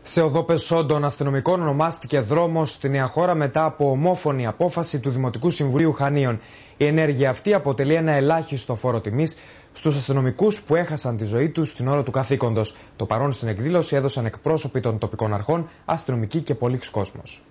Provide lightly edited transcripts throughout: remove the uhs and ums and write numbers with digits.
Σε οδό Πεσόντων αστυνομικών ονομάστηκε δρόμος στη Νέα Χώρα μετά από ομόφωνη απόφαση του Δημοτικού Συμβουλίου Χανίων. Η ενέργεια αυτή αποτελεί ένα ελάχιστο φόρο τιμής στους αστυνομικούς που έχασαν τη ζωή τους στην ώρα του καθήκοντος. Το παρόν στην εκδήλωση έδωσαν εκπρόσωποι των τοπικών αρχών, αστυνομικοί και πολύς κόσμος.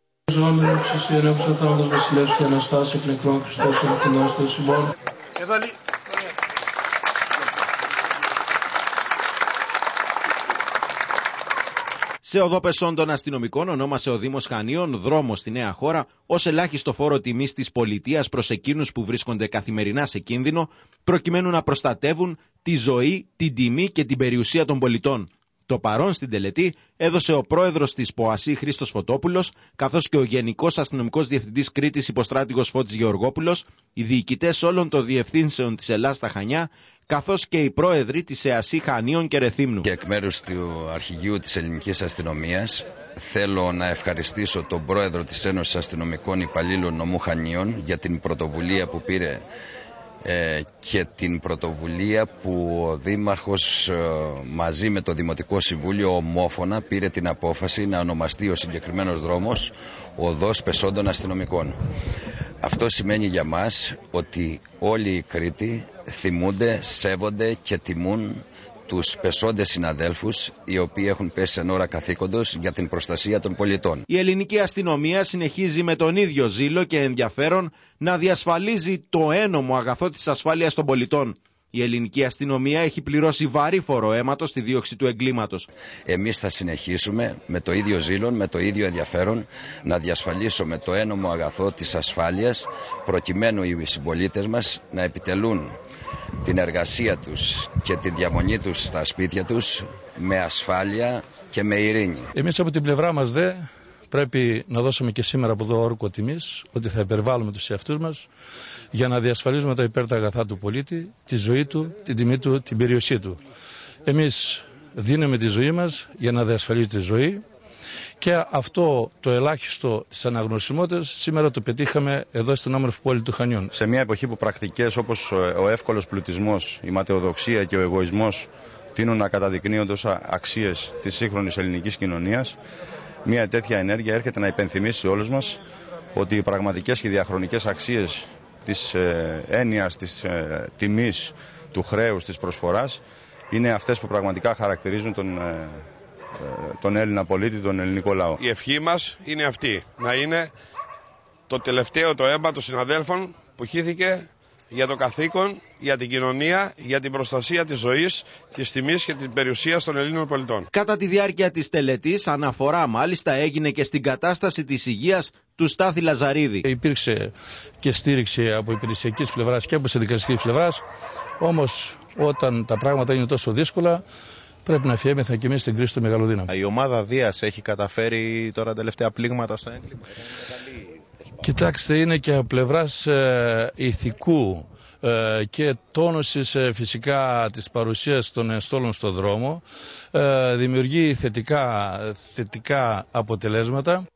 Σε οδό Πεσόντων αστυνομικών ονόμασε ο Δήμος Χανίων δρόμο στη Νέα Χώρα ως ελάχιστο φόρο τιμής της πολιτείας προς εκείνους που βρίσκονται καθημερινά σε κίνδυνο, προκειμένου να προστατεύουν τη ζωή, την τιμή και την περιουσία των πολιτών. Το παρόν στην τελετή έδωσε ο πρόεδρος της ΠΟΑΣΗ Χρήστος Φωτόπουλος, καθώς και ο Γενικός Αστυνομικός Διευθυντής Κρήτης Υποστράτηγος Φώτης Γεωργόπουλος, οι διοικητές όλων των διευθύνσεων της Ελλάς στα Χανιά, καθώς και οι πρόεδροι της ΕΑΣΥ Χανίων και Ρεθύμνου. Και εκ μέρους του Αρχηγείου της Ελληνικής Αστυνομίας θέλω να ευχαριστήσω τον πρόεδρο της Ένωσης Αστυνομικών Υπαλλήλων Νομού Χανίων για την πρωτοβουλία που πήρε και την πρωτοβουλία που ο Δήμαρχος μαζί με το Δημοτικό Συμβούλιο ομόφωνα πήρε την απόφαση να ονομαστεί ο συγκεκριμένος δρόμος Οδός Πεσόντων Αστυνομικών. Αυτό σημαίνει για μας ότι όλοι οι Κρήτοι θυμούνται, σέβονται και τιμούν τους πεσόντες συναδέλφους οι οποίοι έχουν πέσει εν ώρα καθήκοντος για την προστασία των πολιτών. Η ελληνική αστυνομία συνεχίζει με τον ίδιο ζήλο και ενδιαφέρον να διασφαλίζει το ένομο αγαθό της ασφάλειας των πολιτών. Η ελληνική αστυνομία έχει πληρώσει βαρύ φόρο αίματος στη δίωξη του εγκλήματος. Εμείς θα συνεχίσουμε με το ίδιο ζήλο, με το ίδιο ενδιαφέρον να διασφαλίσουμε το ένομο αγαθό της ασφάλειας, προκειμένου οι συμπολίτες μας να επιτελούν την εργασία τους και τη διαμονή τους στα σπίτια τους με ασφάλεια και με ειρήνη. Εμείς από την πλευρά μας πρέπει να δώσουμε και σήμερα από εδώ όρκο τιμής ότι θα υπερβάλλουμε τους εαυτούς μας για να διασφαλίζουμε τα υπέρτα αγαθά του πολίτη, τη ζωή του, την τιμή του, την περιουσία του. Εμείς δίνουμε τη ζωή μας για να διασφαλίζει τη ζωή και αυτό το ελάχιστο της αναγνωσιμότητας σήμερα το πετύχαμε εδώ στην όμορφη πόλη του Χανιών. Σε μια εποχή που πρακτικές όπως ο εύκολος πλουτισμός, η ματαιοδοξία και ο εγωισμός τείνουν να καταδεικνύονται ως αξίες της σύγχρονης ελληνικής κοινωνίας, μια τέτοια ενέργεια έρχεται να υπενθυμίσει σε όλους μας ότι οι πραγματικές και διαχρονικές αξίες της έννοιας, της τιμής, του χρέους, της προσφοράς είναι αυτές που πραγματικά χαρακτηρίζουν τον Έλληνα πολίτη, τον ελληνικό λαό. Η ευχή μας είναι αυτή, να είναι το τελευταίο το αίμα των συναδέλφων που χύθηκε για το καθήκον, για την κοινωνία, για την προστασία της ζωής, της τιμής και της περιουσίας των Ελλήνων πολιτών. Κατά τη διάρκεια της τελετής, αναφορά μάλιστα έγινε και στην κατάσταση της υγείας του Στάθη Λαζαρίδη. Υπήρξε και στήριξη από υπηρεσιακής πλευράς και από συνδικαλιστικής πλευράς, όμως όταν τα πράγματα είναι τόσο δύσκολα, πρέπει να αφιέμεθα και εμείς στην κρίση του Μεγαλοδύναμου. Η ομάδα Δίας έχει καταφέρει τώρα τελευταία πλήγματα στο έγκλημα. Κοιτάξτε, είναι και από πλευράς ηθικού και τόνωσης φυσικά της παρουσίας των ενστόλων στον δρόμο δημιουργεί θετικά αποτελέσματα.